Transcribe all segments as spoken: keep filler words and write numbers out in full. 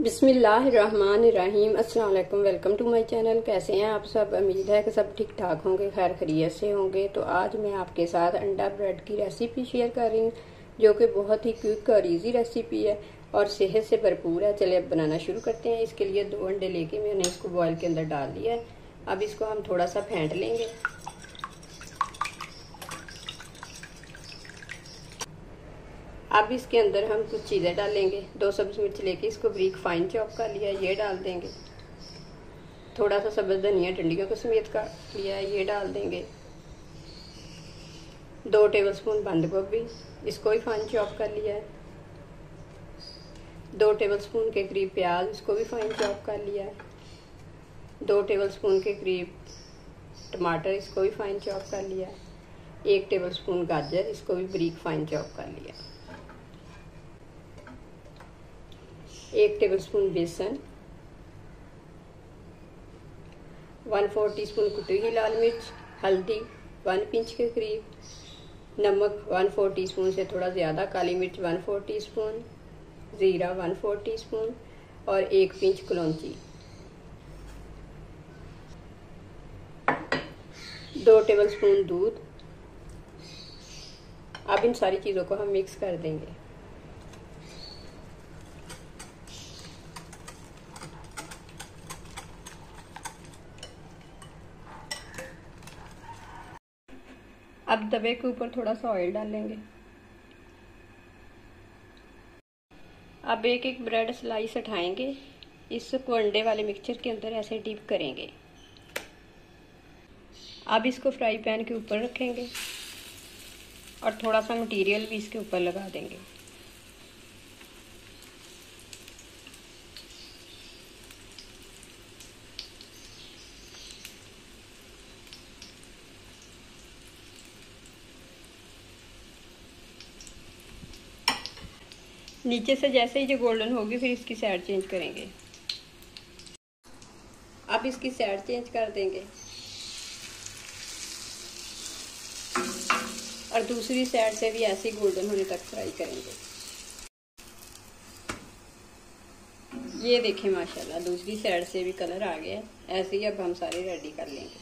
बिस्मिल्लाहिर्रहमानिर्रहीम। अस्सलाम वालेकुम। Welcome to my channel. कैसे हैं आप सब? उम्मीद है कि सब ठीक ठाक होंगे, खैर खैरियत से होंगे। तो आज मैं आपके साथ अंडा ब्रेड की रेसिपी शेयर कर रही हूँ, जो कि बहुत ही क्विक और इजी रेसिपी है और सेहत से भरपूर है। चलिए अब बनाना शुरू करते हैं। इसके लिए दो अंडे लेके मैंने इसको बॉयल के अंदर डाल दिया है। अब इसको हम थोड़ा सा फेंट लेंगे। अब इसके अंदर हम कुछ चीज़ें डालेंगे। दो सब्ज़ मिर्च लेके इसको बारीक फाइन चॉप कर लिया है, ये डाल देंगे। थोड़ा सा सब्ज़ धनिया डंडियों को समेत काट लिया है, ये डाल देंगे। दो टेबलस्पून बंद गोभी, इसको भी फाइन चॉप कर लिया है। दो टेबलस्पून के करीब प्याज, इसको भी फाइन चॉप कर लिया है। दो टेबलस्पून के करीब टमाटर, इसको भी फाइन चॉप कर लिया है। एक टेबलस्पून गाजर, इसको भी बारीक फाइन चॉप कर लिया। एक टेबलस्पून बेसन, वन फोर टी स्पून कुटी हुई लाल मिर्च, हल्दी वन पिंच के करीब, नमक वन फोर टी स्पून से थोड़ा ज़्यादा, काली मिर्च वन फोर टी स्पून, ज़ीरा वन फोर टी स्पून और एक पिंच कलौंजी। दो टेबलस्पून दूध। अब इन सारी चीज़ों को हम मिक्स कर देंगे। अब तवे के ऊपर थोड़ा सा ऑयल डालेंगे। अब एक एक ब्रेड स्लाइस उठाएंगे, इसको अंडे वाले मिक्सचर के अंदर ऐसे डिप करेंगे। अब इसको फ्राई पैन के ऊपर रखेंगे और थोड़ा सा मटेरियल भी इसके ऊपर लगा देंगे। नीचे से जैसे ही जो गोल्डन होगी फिर इसकी साइड चेंज करेंगे। अब इसकी साइड चेंज कर देंगे और दूसरी साइड से भी ऐसे ही गोल्डन होने तक फ्राई करेंगे। ये देखें माशाल्लाह दूसरी साइड से भी कलर आ गया है। ऐसे ही अब हम सारे रेडी कर लेंगे।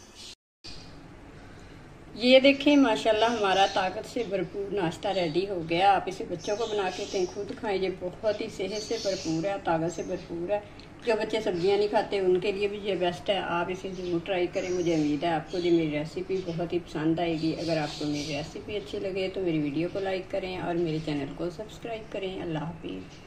ये देखें माशाल्लाह हमारा ताकत से भरपूर नाश्ता रेडी हो गया। आप इसे बच्चों को बना के दें, खुद खाएं। ये बहुत ही सेहत से भरपूर है, ताकत से भरपूर है। जो बच्चे सब्जियां नहीं खाते उनके लिए भी ये बेस्ट है। आप इसे ज़रूर ट्राई करें। मुझे उम्मीद है आपको ये मेरी रेसिपी बहुत ही पसंद आएगी। अगर आपको मेरी रेसिपी अच्छी लगे तो मेरी वीडियो को लाइक करें और मेरे चैनल को सब्सक्राइब करें। अल्लाह हाफिज़।